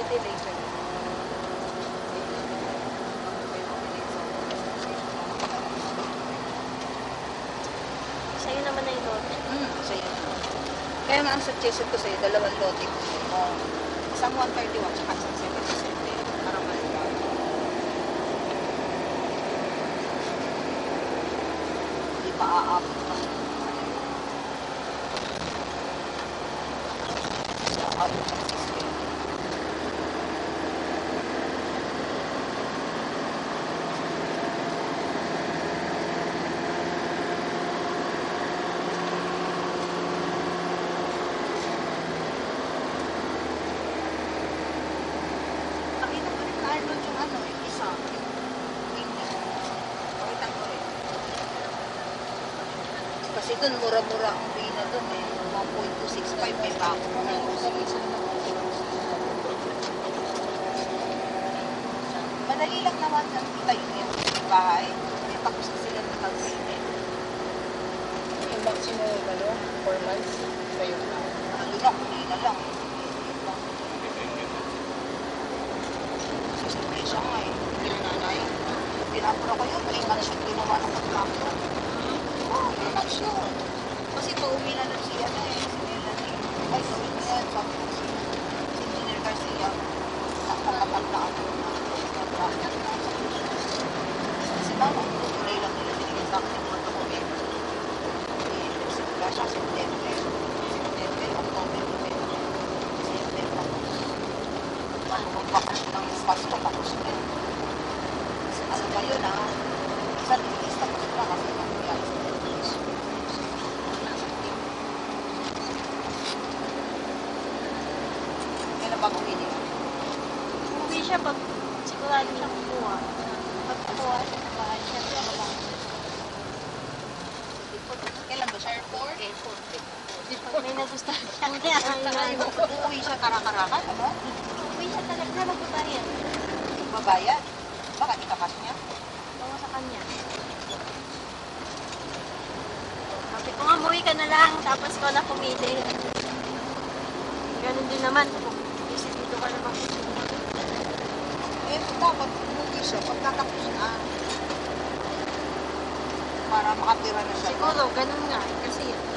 delay siya. Sa'yo naman na yung lote. Sa'yo. Kaya nga ang suggestion ko sa'yo, dalawang lote ko. Isang 131 tsaka isang 77 para maluwag. Hindi pa aabot pa. Aabot pa. Kasi doon, mura-mura ang pina doon eh. 1.265 may bako mo na. Madali lang naman ang itayo yung bahay. May tapos na sila ng pag-payment. Yung maximum, 4 months, tayo na. Ano na, hindi na lang. Siyempre siya nga eh. Hindi na nanay. Pinapura ko yun, 3 months yun ginawa ng contractor. Oh, 3 months yun. Kasi pauwi na lang siya na eh. Sinila na eh. Ay, gawin mo yan. Sabi ko si Engineer Garcia. Nakakapag na ako na. Kasi mama, tuloy lang nila binigyan sa akin yung mga document. Simula siya, September, October, November. September. Ano magbakasyon ng Pasko, tapos na. Ano ba yun ah? Isa nilis tapos na kasi nangyayari sa Pilipinas. Kailan ba uwi niya? Uwi siya pag sigurado siya kumuha. Pag kukuha siya sa bahay, siyempre ako lang. Kailan ba siya? Airport? Pag may nagustuhan siyang kaya, Uuwi siya karakarakan, ano? uwi siya talaga na magbabayad. Mabayad? Baka itakas niya? Bawa sa kanya. Sabi ko nga, umuwi ka na lang, tapos ko na pumili. Ganun din naman. Kasi dito ka naman. Eh, dapat umuwi siya pagkatapos na. Para makatira na siya. Siguro, ganun nga. Kasi